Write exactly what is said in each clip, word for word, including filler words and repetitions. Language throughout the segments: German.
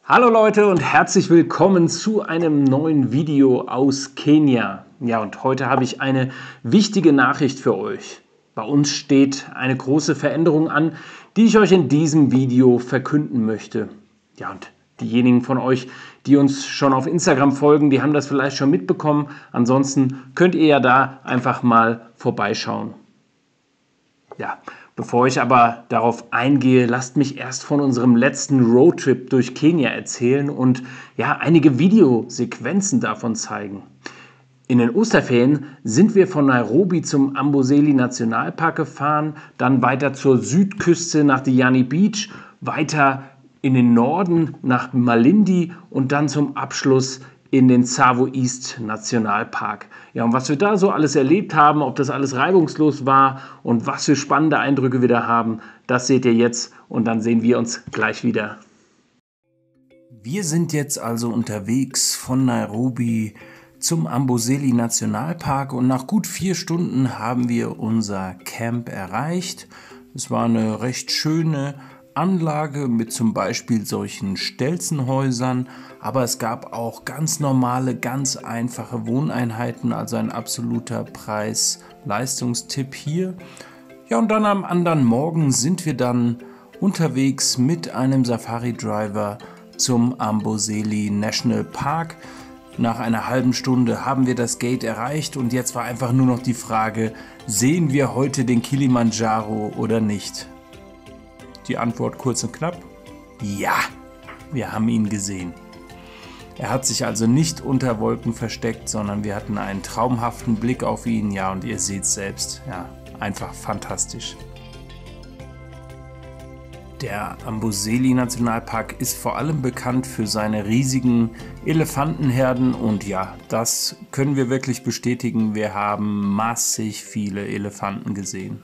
Hallo Leute und herzlich willkommen zu einem neuen Video aus Kenia. Ja, und heute habe ich eine wichtige Nachricht für euch. Bei uns steht eine große Veränderung an, die ich euch in diesem Video verkünden möchte. Ja, und diejenigen von euch, die uns schon auf Instagram folgen, die haben das vielleicht schon mitbekommen. Ansonsten könnt ihr ja da einfach mal vorbeischauen. Ja, bevor ich aber darauf eingehe, lasst mich erst von unserem letzten Roadtrip durch Kenia erzählen und ja, einige Videosequenzen davon zeigen. In den Osterferien sind wir von Nairobi zum Amboseli Nationalpark gefahren, dann weiter zur Südküste nach Diani Beach, weiter in den Norden nach Malindi und dann zum Abschluss in den Tsavo East Nationalpark. Ja, und was wir da so alles erlebt haben, ob das alles reibungslos war und was für spannende Eindrücke wir da haben, das seht ihr jetzt und dann sehen wir uns gleich wieder. Wir sind jetzt also unterwegs von Nairobi zum Amboseli Nationalpark und nach gut vier Stunden haben wir unser Camp erreicht. Es war eine recht schöne Anlage mit zum Beispiel solchen Stelzenhäusern, aber es gab auch ganz normale, ganz einfache Wohneinheiten, also ein absoluter Preis-Leistungstipp hier. Ja, und dann am anderen Morgen sind wir dann unterwegs mit einem Safari-Driver zum Amboseli National Park. Nach einer halben Stunde haben wir das Gate erreicht und jetzt war einfach nur noch die Frage, sehen wir heute den Kilimanjaro oder nicht? Die Antwort kurz und knapp: Ja, wir haben ihn gesehen. Er hat sich also nicht unter Wolken versteckt, sondern wir hatten einen traumhaften Blick auf ihn. Ja, und ihr seht es selbst, ja, einfach fantastisch. Der Amboseli Nationalpark ist vor allem bekannt für seine riesigen Elefantenherden und ja, das können wir wirklich bestätigen. Wir haben massig viele Elefanten gesehen.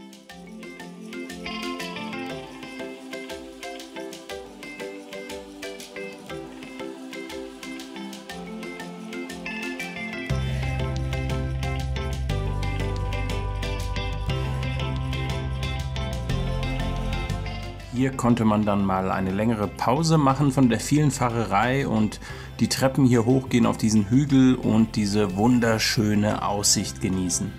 Hier konnte man dann mal eine längere Pause machen von der vielen Fahrerei und die Treppen hier hochgehen auf diesen Hügel und diese wunderschöne Aussicht genießen.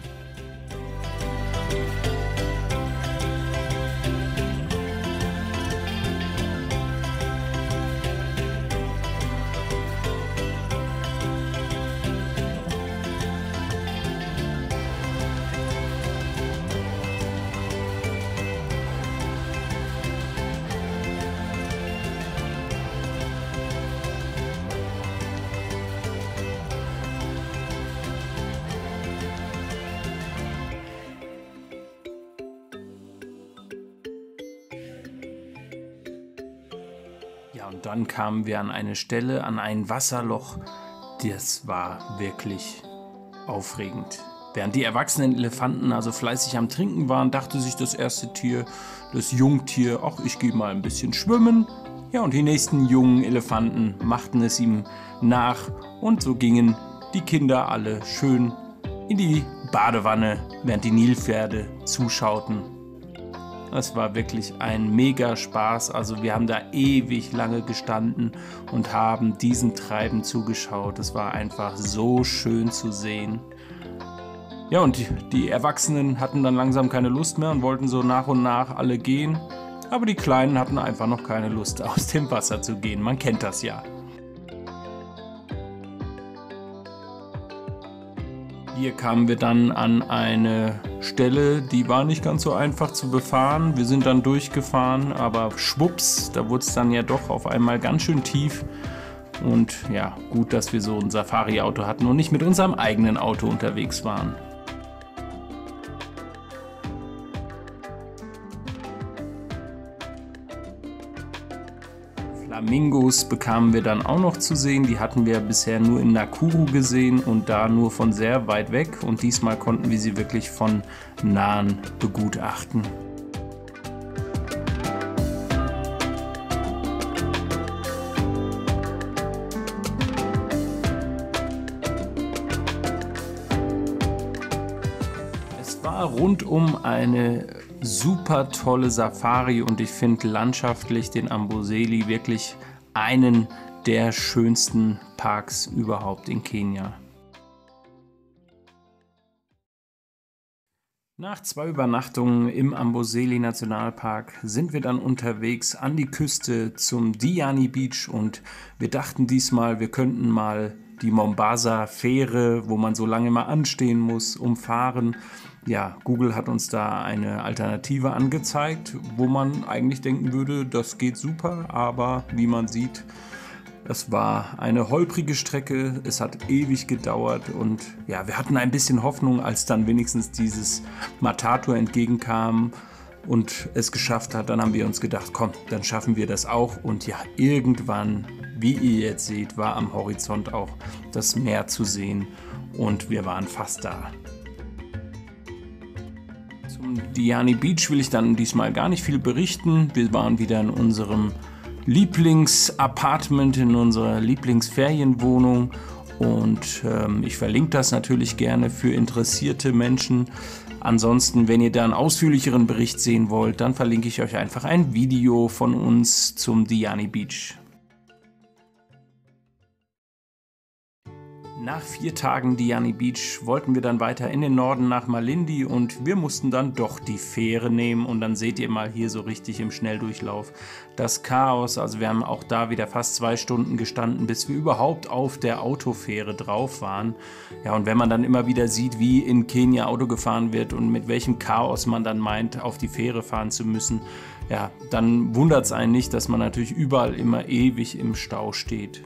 Ja, und dann kamen wir an eine Stelle, an ein Wasserloch. Das war wirklich aufregend. Während die erwachsenen Elefanten also fleißig am Trinken waren, dachte sich das erste Tier, das Jungtier, ach, ich gehe mal ein bisschen schwimmen. Ja, und die nächsten jungen Elefanten machten es ihm nach und so gingen die Kinder alle schön in die Badewanne, während die Nilpferde zuschauten. Es war wirklich ein mega Spaß, also wir haben da ewig lange gestanden und haben diesem Treiben zugeschaut. Es war einfach so schön zu sehen. Ja, und die, die Erwachsenen hatten dann langsam keine Lust mehr und wollten so nach und nach alle gehen. Aber die Kleinen hatten einfach noch keine Lust, aus dem Wasser zu gehen. Man kennt das ja. Hier kamen wir dann an eine Stelle, die war nicht ganz so einfach zu befahren. Wir sind dann durchgefahren, aber schwupps, da wurde es dann ja doch auf einmal ganz schön tief. Und ja, gut, dass wir so ein Safari-Auto hatten und nicht mit unserem eigenen Auto unterwegs waren. Flamingos bekamen wir dann auch noch zu sehen. Die hatten wir bisher nur in Nakuru gesehen und da nur von sehr weit weg. Und diesmal konnten wir sie wirklich von nahen begutachten. Es war rundum eine super tolle Safari und ich finde landschaftlich den Amboseli wirklich einen der schönsten Parks überhaupt in Kenia. Nach zwei Übernachtungen im Amboseli Nationalpark sind wir dann unterwegs an die Küste zum Diani Beach und wir dachten diesmal, wir könnten mal die Mombasa-Fähre, wo man so lange mal anstehen muss, umfahren. Ja, Google hat uns da eine Alternative angezeigt, wo man eigentlich denken würde, das geht super, aber wie man sieht, es war eine holprige Strecke, es hat ewig gedauert und ja, wir hatten ein bisschen Hoffnung, als dann wenigstens dieses Matatu entgegenkam und es geschafft hat. Dann haben wir uns gedacht, komm, dann schaffen wir das auch. Und ja, irgendwann, wie ihr jetzt seht, war am Horizont auch das Meer zu sehen und wir waren fast da. Zum Diani Beach will ich dann diesmal gar nicht viel berichten. Wir waren wieder in unserem Lieblingsapartment, in unserer Lieblingsferienwohnung und ähm, ich verlinke das natürlich gerne für interessierte Menschen. Ansonsten, wenn ihr da einen ausführlicheren Bericht sehen wollt, dann verlinke ich euch einfach ein Video von uns zum Diani Beach. Nach vier Tagen Diani Beach wollten wir dann weiter in den Norden nach Malindi und wir mussten dann doch die Fähre nehmen und dann seht ihr mal hier so richtig im Schnelldurchlauf das Chaos. Also wir haben auch da wieder fast zwei Stunden gestanden, bis wir überhaupt auf der Autofähre drauf waren. Ja, und wenn man dann immer wieder sieht, wie in Kenia Auto gefahren wird und mit welchem Chaos man dann meint, auf die Fähre fahren zu müssen, ja, dann wundert es einen nicht, dass man natürlich überall immer ewig im Stau steht.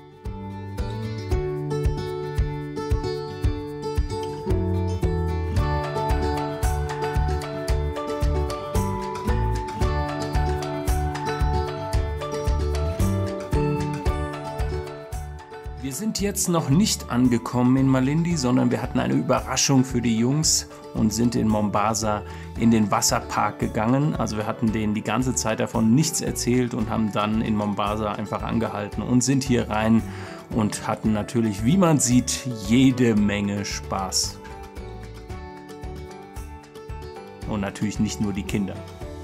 Wir sind jetzt noch nicht angekommen in Malindi, sondern wir hatten eine Überraschung für die Jungs und sind in Mombasa in den Wasserpark gegangen. Also wir hatten denen die ganze Zeit davon nichts erzählt und haben dann in Mombasa einfach angehalten und sind hier rein und hatten natürlich, wie man sieht, jede Menge Spaß. Und natürlich nicht nur die Kinder.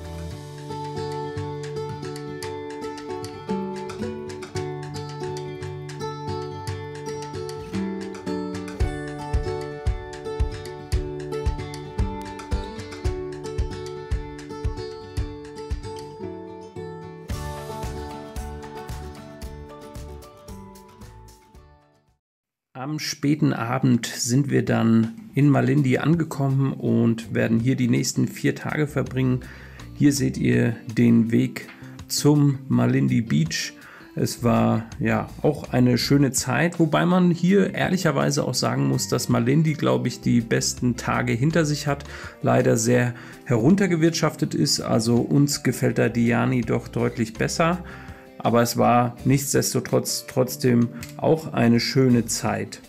Am späten Abend sind wir dann in Malindi angekommen und werden hier die nächsten vier Tage verbringen. Hier seht ihr den Weg zum Malindi Beach. Es war ja auch eine schöne Zeit, wobei man hier ehrlicherweise auch sagen muss, dass Malindi, glaube ich, die besten Tage hinter sich hat. Leider sehr heruntergewirtschaftet ist, also uns gefällt der Diani doch deutlich besser. Aber es war nichtsdestotrotz trotzdem auch eine schöne Zeit.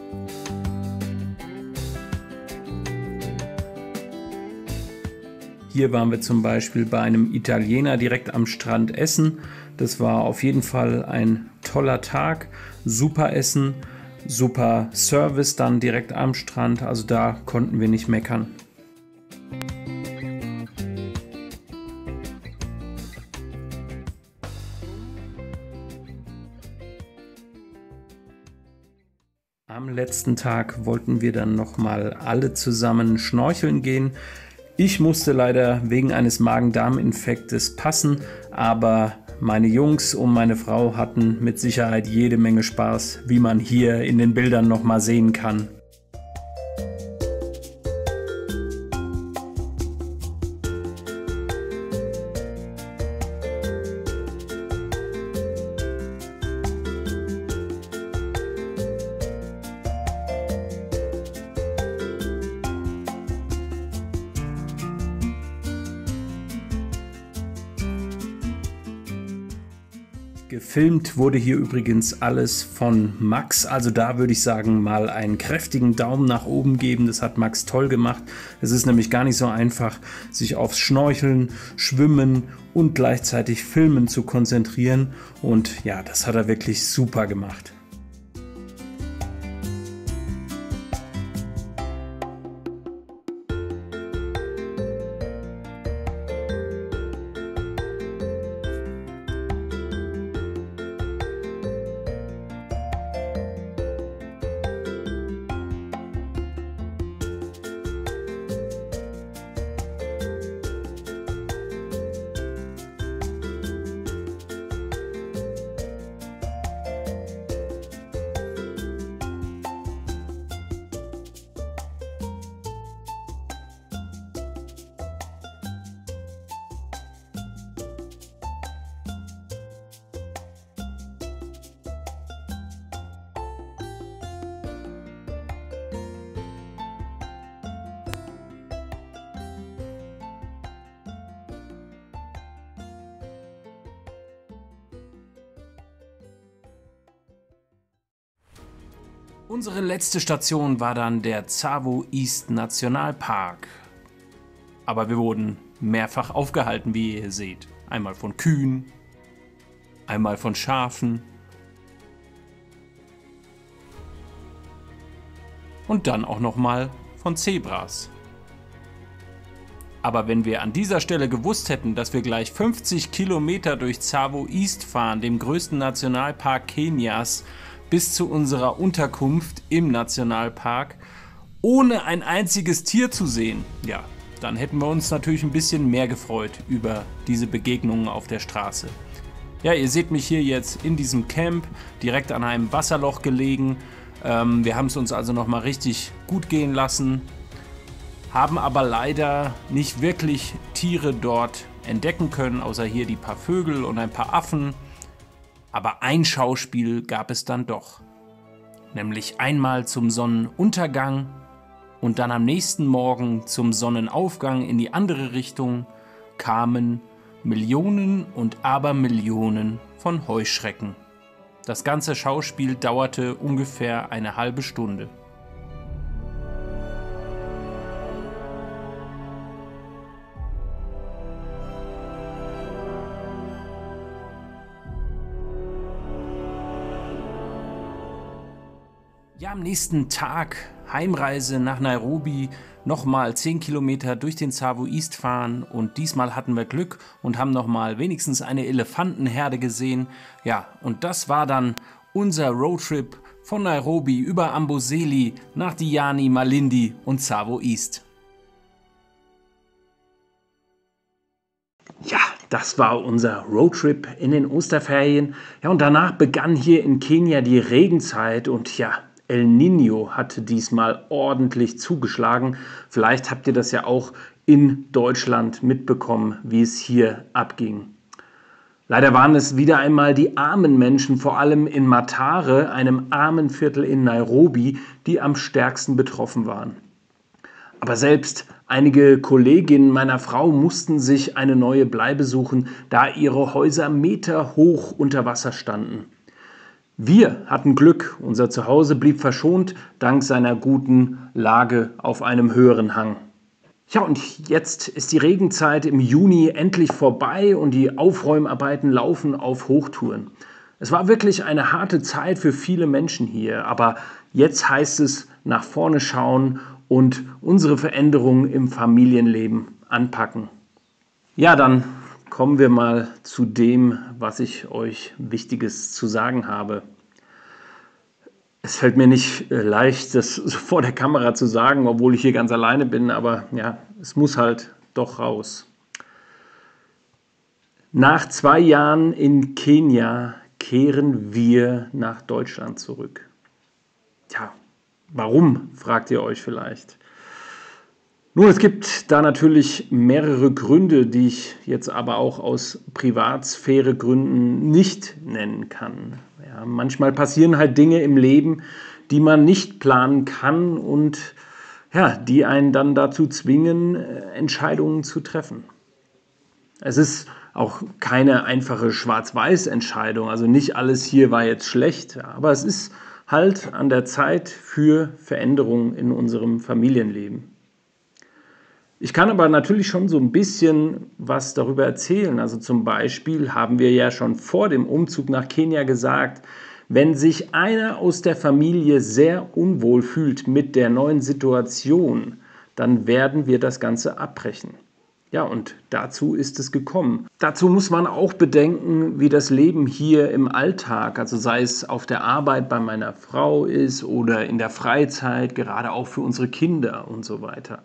Hier waren wir zum Beispiel bei einem Italiener direkt am Strand essen. Das war auf jeden Fall ein toller Tag, super Essen, super Service dann direkt am Strand, also da konnten wir nicht meckern. Am letzten Tag wollten wir dann nochmal alle zusammen schnorcheln gehen. Ich musste leider wegen eines Magen-Darm-Infektes passen, aber meine Jungs und meine Frau hatten mit Sicherheit jede Menge Spaß, wie man hier in den Bildern nochmal sehen kann. Gefilmt wurde hier übrigens alles von Max, also da würde ich sagen, mal einen kräftigen Daumen nach oben geben, das hat Max toll gemacht. Es ist nämlich gar nicht so einfach, sich aufs Schnorcheln, Schwimmen und gleichzeitig Filmen zu konzentrieren und ja, das hat er wirklich super gemacht. Unsere letzte Station war dann der Tsavo East Nationalpark. Aber wir wurden mehrfach aufgehalten, wie ihr hier seht. Einmal von Kühen, einmal von Schafen und dann auch nochmal von Zebras. Aber wenn wir an dieser Stelle gewusst hätten, dass wir gleich fünfzig Kilometer durch Tsavo East fahren, dem größten Nationalpark Kenias, bis zu unserer Unterkunft im Nationalpark, ohne ein einziges Tier zu sehen, ja, dann hätten wir uns natürlich ein bisschen mehr gefreut über diese Begegnungen auf der Straße. Ja, ihr seht mich hier jetzt in diesem Camp, direkt an einem Wasserloch gelegen. Ähm, wir haben es uns also nochmal richtig gut gehen lassen, haben aber leider nicht wirklich Tiere dort entdecken können, außer hier die paar Vögel und ein paar Affen. Aber ein Schauspiel gab es dann doch. Nämlich einmal zum Sonnenuntergang und dann am nächsten Morgen zum Sonnenaufgang in die andere Richtung kamen Millionen und Abermillionen von Heuschrecken. Das ganze Schauspiel dauerte ungefähr eine halbe Stunde. Ja, am nächsten Tag Heimreise nach Nairobi, nochmal zehn Kilometer durch den Tsavo East fahren und diesmal hatten wir Glück und haben nochmal wenigstens eine Elefantenherde gesehen. Ja, und das war dann unser Roadtrip von Nairobi über Amboseli nach Diani, Malindi und Tsavo East. Ja, das war unser Roadtrip in den Osterferien. Ja, und danach begann hier in Kenia die Regenzeit und ja, El Niño hatte diesmal ordentlich zugeschlagen. Vielleicht habt ihr das ja auch in Deutschland mitbekommen, wie es hier abging. Leider waren es wieder einmal die armen Menschen, vor allem in Mathare, einem armen Viertel in Nairobi, die am stärksten betroffen waren. Aber selbst einige Kolleginnen meiner Frau mussten sich eine neue Bleibe suchen, da ihre Häuser meterhoch unter Wasser standen. Wir hatten Glück, unser Zuhause blieb verschont, dank seiner guten Lage auf einem höheren Hang. Ja, und jetzt ist die Regenzeit im Juni endlich vorbei und die Aufräumarbeiten laufen auf Hochtouren. Es war wirklich eine harte Zeit für viele Menschen hier, aber jetzt heißt es nach vorne schauen und unsere Veränderungen im Familienleben anpacken. Ja, dann kommen wir mal zu dem, was ich euch Wichtiges zu sagen habe. Es fällt mir nicht leicht, das vor der Kamera zu sagen, obwohl ich hier ganz alleine bin, aber ja, es muss halt doch raus. Nach zwei Jahren in Kenia kehren wir nach Deutschland zurück. Tja, warum, fragt ihr euch vielleicht. Nun, es gibt da natürlich mehrere Gründe, die ich jetzt aber auch aus Privatsphäregründen nicht nennen kann. Ja, manchmal passieren halt Dinge im Leben, die man nicht planen kann und ja, die einen dann dazu zwingen, Entscheidungen zu treffen. Es ist auch keine einfache Schwarz-Weiß-Entscheidung, also nicht alles hier war jetzt schlecht, aber es ist halt an der Zeit für Veränderungen in unserem Familienleben. Ich kann aber natürlich schon so ein bisschen was darüber erzählen. Also zum Beispiel haben wir ja schon vor dem Umzug nach Kenia gesagt, wenn sich einer aus der Familie sehr unwohl fühlt mit der neuen Situation, dann werden wir das Ganze abbrechen. Ja, und dazu ist es gekommen. Dazu muss man auch bedenken, wie das Leben hier im Alltag, also sei es auf der Arbeit bei meiner Frau ist oder in der Freizeit, gerade auch für unsere Kinder und so weiter.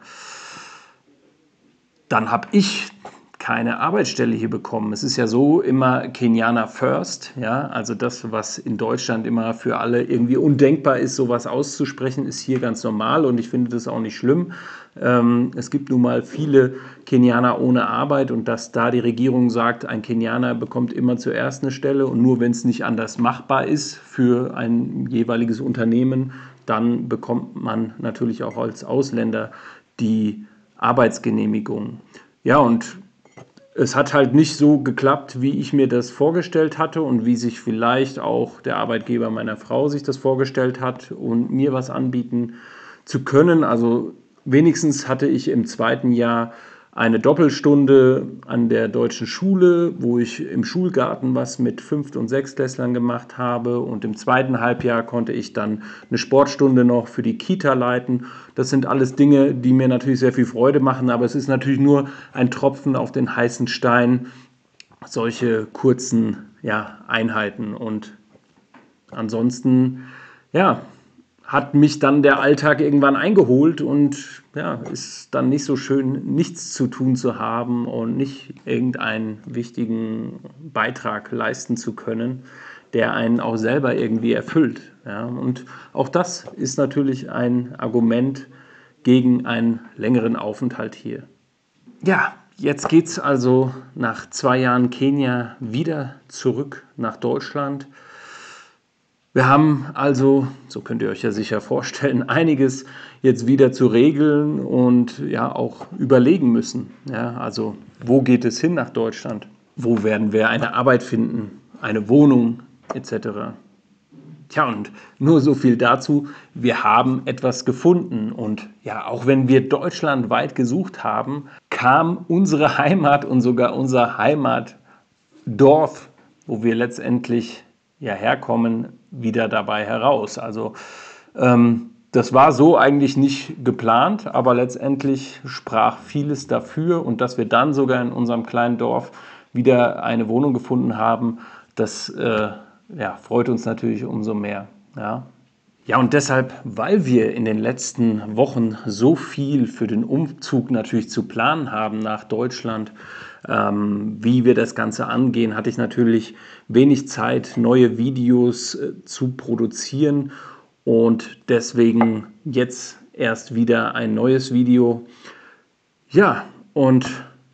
Dann habe ich keine Arbeitsstelle hier bekommen. Es ist ja so immer Kenianer first, ja, also das, was in Deutschland immer für alle irgendwie undenkbar ist, sowas auszusprechen, ist hier ganz normal und ich finde das auch nicht schlimm. Ähm, es gibt nun mal viele Kenianer ohne Arbeit und dass da die Regierung sagt, ein Kenianer bekommt immer zuerst eine Stelle und nur wenn es nicht anders machbar ist für ein jeweiliges Unternehmen, dann bekommt man natürlich auch als Ausländer die Arbeitsgenehmigung. Ja, und Es hat halt nicht so geklappt, wie ich mir das vorgestellt hatte und wie sich vielleicht auch der Arbeitgeber meiner Frau sich das vorgestellt hat und mir was anbieten zu können. Also wenigstens hatte ich im zweiten Jahr eine Doppelstunde an der deutschen Schule, wo ich im Schulgarten was mit Fünft- und Sechstklässlern gemacht habe. Und im zweiten Halbjahr konnte ich dann eine Sportstunde noch für die Kita leiten. Das sind alles Dinge, die mir natürlich sehr viel Freude machen, aber es ist natürlich nur ein Tropfen auf den heißen Stein, solche kurzen ja, Einheiten. Und ansonsten, ja, hat mich dann der Alltag irgendwann eingeholt und ja, ist dann nicht so schön, nichts zu tun zu haben und nicht irgendeinen wichtigen Beitrag leisten zu können, der einen auch selber irgendwie erfüllt. Ja, und auch das ist natürlich ein Argument gegen einen längeren Aufenthalt hier. Ja, jetzt geht es also nach zwei Jahren Kenia wieder zurück nach Deutschland. Wir haben also, so könnt ihr euch ja sicher vorstellen, einiges jetzt wieder zu regeln und ja auch überlegen müssen. Ja, also wo geht es hin nach Deutschland? Wo werden wir eine Arbeit finden, eine Wohnung et cetera. Tja, und nur so viel dazu, wir haben etwas gefunden und ja, auch wenn wir deutschlandweit gesucht haben, kam unsere Heimat und sogar unser Heimatdorf, wo wir letztendlich ja herkommen, wieder dabei heraus. Also ähm, das war so eigentlich nicht geplant, aber letztendlich sprach vieles dafür und dass wir dann sogar in unserem kleinen Dorf wieder eine Wohnung gefunden haben, das äh, ja, freut uns natürlich umso mehr. Ja. Ja, und deshalb, weil wir in den letzten Wochen so viel für den Umzug natürlich zu planen haben nach Deutschland, ähm, wie wir das Ganze angehen, hatte ich natürlich wenig Zeit, neue Videos äh, zu produzieren und deswegen jetzt erst wieder ein neues Video. Ja, und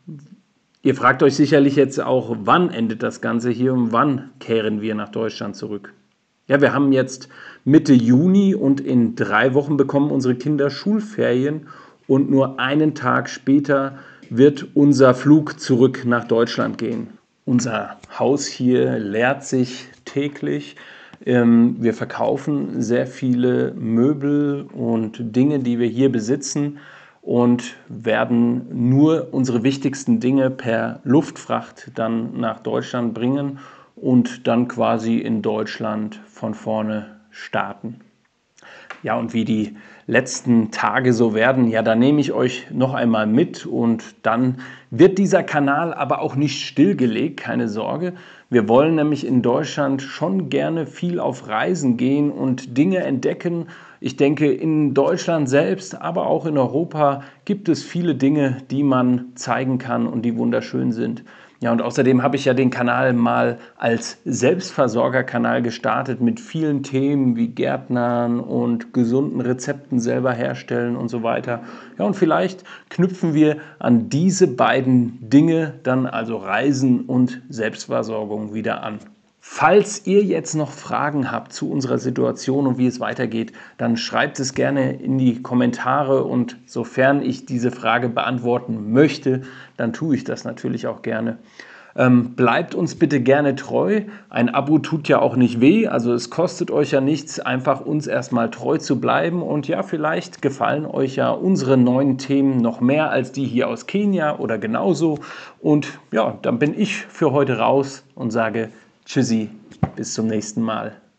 ihr fragt euch sicherlich jetzt auch, wann endet das Ganze hier und wann kehren wir nach Deutschland zurück? Ja, wir haben jetzt Mitte Juni und in drei Wochen bekommen unsere Kinder Schulferien und nur einen Tag später wird unser Flug zurück nach Deutschland gehen. Unser Haus hier leert sich täglich. Wir verkaufen sehr viele Möbel und Dinge, die wir hier besitzen und werden nur unsere wichtigsten Dinge per Luftfracht dann nach Deutschland bringen und dann quasi in Deutschland von vorne starten. Ja, und wie die letzten Tage so werden, ja, da nehme ich euch noch einmal mit und dann wird dieser Kanal aber auch nicht stillgelegt, keine Sorge. Wir wollen nämlich in Deutschland schon gerne viel auf Reisen gehen und Dinge entdecken. Ich denke, in Deutschland selbst, aber auch in Europa gibt es viele Dinge, die man zeigen kann und die wunderschön sind. Ja, und außerdem habe ich ja den Kanal mal als Selbstversorgerkanal gestartet mit vielen Themen wie Gärtnern und gesunden Rezepten selber herstellen und so weiter. Ja, und vielleicht knüpfen wir an diese beiden Dinge dann, also Reisen und Selbstversorgung, wieder an. Falls ihr jetzt noch Fragen habt zu unserer Situation und wie es weitergeht, dann schreibt es gerne in die Kommentare und sofern ich diese Frage beantworten möchte, dann tue ich das natürlich auch gerne. Ähm, bleibt uns bitte gerne treu. Ein Abo tut ja auch nicht weh, also es kostet euch ja nichts, einfach uns erstmal treu zu bleiben und ja, vielleicht gefallen euch ja unsere neuen Themen noch mehr als die hier aus Kenia oder genauso und ja, dann bin ich für heute raus und sage Tschüssi, bis zum nächsten Mal.